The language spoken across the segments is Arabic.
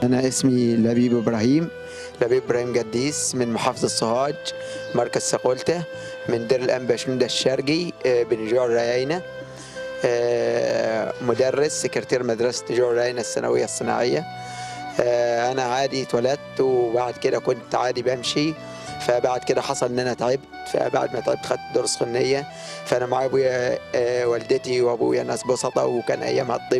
أنا اسمي لبيب إبراهيم جديس من محافظة سوهاج، مركز ساقولته، من دير الأنبا شنودة الشرقي، بنجوع الرياينة. مدرس سكرتير مدرسة نجوع الرياينة الثانوية الصناعية. أنا عادي اتولدت وبعد كده كنت عادي بمشي، فبعد كده حصل إن أنا تعبت، فبعد ما تعبت خدت دور سخونية. فأنا معايا أبويا، والدتي وأبويا ناس بسطة، وكان أيامها الطب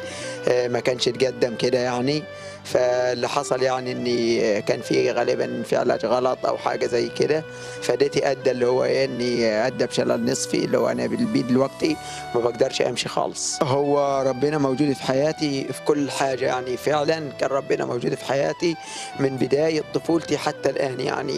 ما كانش اتقدم كده يعني. فاللي حصل يعني اني كان في غالبا في علاج غلط او حاجه زي كده، فديتي ادى اللي هو ايه، اني ادى بشلل نصفي، اللي هو انا بالبيد دلوقتي ما بقدرش امشي خالص. هو ربنا موجود في حياتي في كل حاجه يعني، فعلا كان ربنا موجود في حياتي من بدايه طفولتي حتى الان يعني.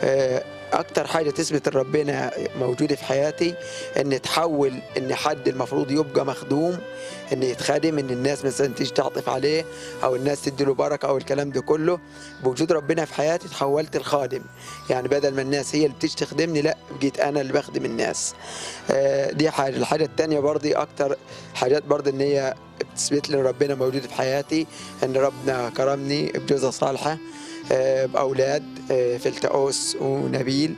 اكتر حاجه تثبت ان ربنا موجود في حياتي ان تحول ان حد المفروض يبقى مخدوم، ان يتخادم، ان الناس مثلا تيجي تعطف عليه او الناس تدي له بركه او الكلام ده كله. بوجود ربنا في حياتي تحولت الخادم، يعني بدل ما الناس هي اللي بتيجي تخدمني، لا بقيت انا اللي بخدم الناس. دي حاجه. الحاجه التانيه برضه اكتر حاجات برضه ان هي بتثبت لي ان ربنا موجود في حياتي، ان ربنا كرمني بجوزة صالحه، باولاد، فلتأوس ونبيل.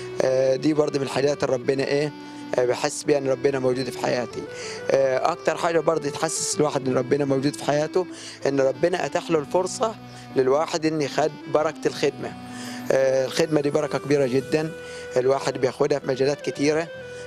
دي برضه من الحاجات اللي ربنا ايه، بحس بيها ان ربنا موجود في حياتي. اكتر حاجه برضه تحسس الواحد ان ربنا موجود في حياته، ان ربنا اتاح له الفرصه للواحد ان يخد بركه الخدمه. الخدمه دي بركه كبيره جدا، الواحد بياخدها في مجالات كتيره.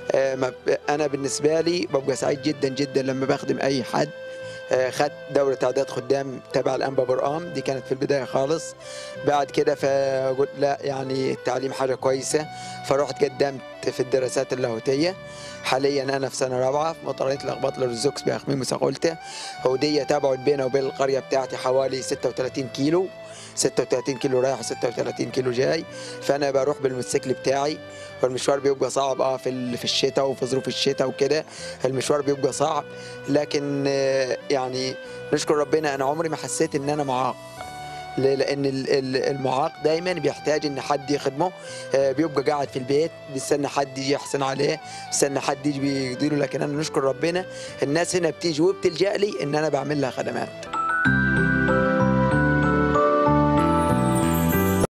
انا بالنسبه لي ببقى سعيد جدا جدا لما بخدم اي حد. خدت دورة إعداد خدام تبع الأنبا برقام، دي كانت في البداية خالص. بعد كده فقلت لا يعني التعليم حاجة كويسة، فرحت قدمت في الدراسات اللاهوتية. حاليا أنا في سنة رابعة في مطرية لخبط للزوكس بأخميم وساقولته، ودي تبعد بينه وبين القرية بتاعتي حوالي 36 كيلو، 36 كيلو رايح و36 كيلو جاي. فأنا بروح بالموتوسيكل بتاعي، والمشوار بيبقى صعب في الشتاء وفي ظروف الشتاء وكده، المشوار بيبقى صعب. لكن يعني نشكر ربنا انا عمري ما حسيت ان انا معاق. ليه؟ لان المعاق دايما بيحتاج ان حد يخدمه، بيبقى قاعد في البيت بيستنى حد يجي يحسن عليه، بيستنى حد يجي بيديله. لكن انا نشكر ربنا الناس هنا بتيجي وبتلجأ لي ان انا بعمل لها خدمات.